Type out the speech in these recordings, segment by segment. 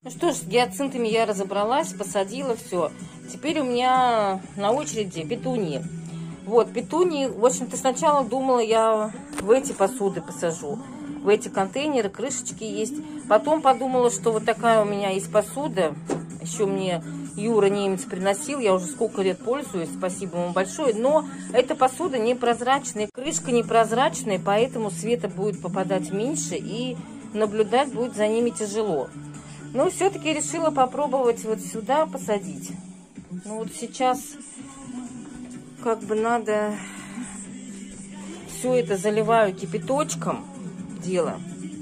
Ну что ж, с гиацинтами я разобралась, посадила все. Теперь у меня на очереди петунии. Вот, петунии, в общем-то, сначала думала, я в эти посуды посажу. В эти контейнеры, крышечки есть. Потом подумала, что вот такая у меня есть посуда. Еще мне Юра немец приносил, я уже сколько лет пользуюсь, спасибо ему большое. Но эта посуда непрозрачная, крышка непрозрачная, поэтому света будет попадать меньше и наблюдать будет за ними тяжело. Но все-таки решила попробовать вот сюда посадить. Ну вот сейчас как бы надо... Все это заливаю кипяточком дело.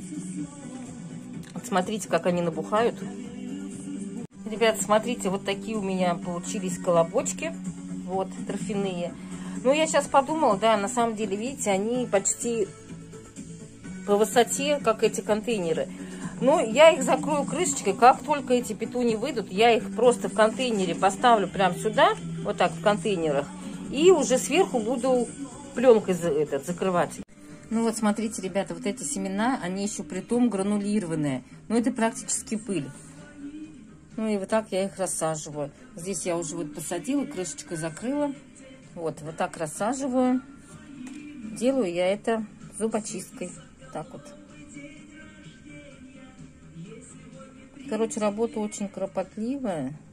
Вот смотрите, как они набухают. Ребят, смотрите, вот такие у меня получились колобочки. Вот, торфяные. Ну, я сейчас подумала, да, на самом деле, видите, они почти по высоте, как эти контейнеры. Но я их закрою крышечкой. Как только эти петунии выйдут, я их просто в контейнере поставлю прямо сюда, вот так, в контейнерах. И уже сверху буду пленкой закрывать. Ну вот, смотрите, ребята, вот эти семена, они еще притом гранулированные. Но это практически пыль. Ну и вот так я их рассаживаю. Здесь я уже вот посадила, крышечкой закрыла. Вот так рассаживаю. Делаю я это зубочисткой. Так вот. Короче, работа очень кропотливая.